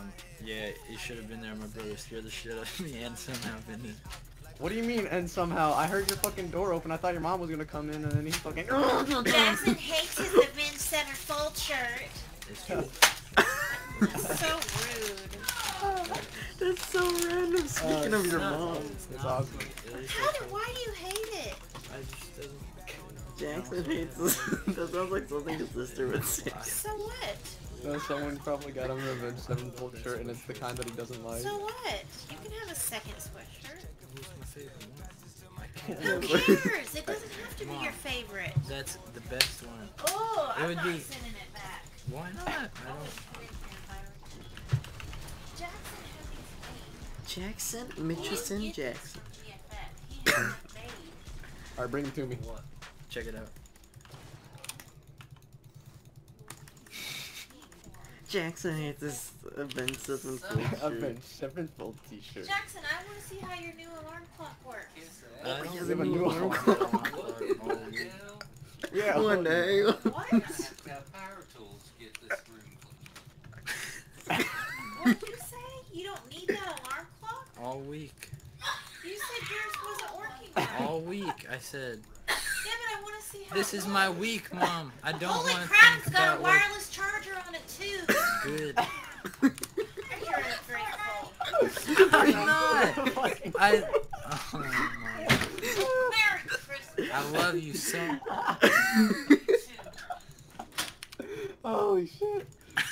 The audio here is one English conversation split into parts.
Yeah, you should have been there. My brother scared the shit out of me and somehow been there. What do you mean, and somehow? I heard your fucking door open. I thought your mom was gonna come in, and then he fucking... Jackson hates his Avenged Sevenfold shirt. It's true. That's so rude. That's so random. Speaking of your mom. It's awesome. Why do you hate it? I just doesn't. Jackson hates this. That sounds like something his sister would say. So what? No, someone probably got him an Avenged Sevenfold shirt, and it's the kind that he doesn't like. So what? You can have a second sweatshirt. Who's my favorite one? Who cares? It doesn't have to be your favorite. That's the best one. Oh, I'm would not be- sending it back. Why not? I don't. Jackson has these Jackson, Mitchison Jackson. Alright, bring him to me. What? Check it out. Jackson hates this Avenged Sevenfold shirt. Avenged Sevenfold t-shirt. Jackson, I want to see how your new alarm clock works. I don't he has a new alarm clock. Yeah. One day. What? Power tools to get this room clean. What did you say? You don't need that alarm clock? All week. You said yours wasn't working. All week, I said. Yeah, but I want to see how This it is works. my week, Mom. I don't Holy want to crap, think it's got about a what wireless charger on it too. good. You're ungrateful. I'm not. Oh my. Merry Christmas. I love you so. Holy shit.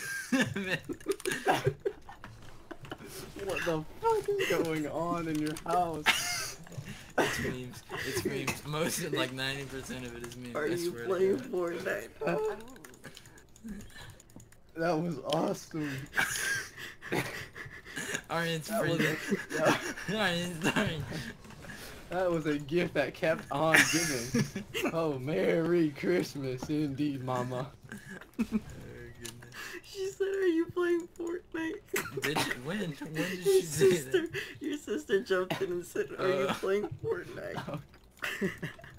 What the fuck is going on in your house? It's memes. It's memes. Most of like 90% of it is memes. Are I you swear to playing God. Fortnite? That was awesome. Orange That was free. Orange. That was a gift that kept on giving. Oh, Merry Christmas indeed, Mama. Oh, goodness. She said, "Are you playing Fortnite?" Did you? When? When did Your she say sister, that? your sister jumped in and said, "Are you playing Fortnite?"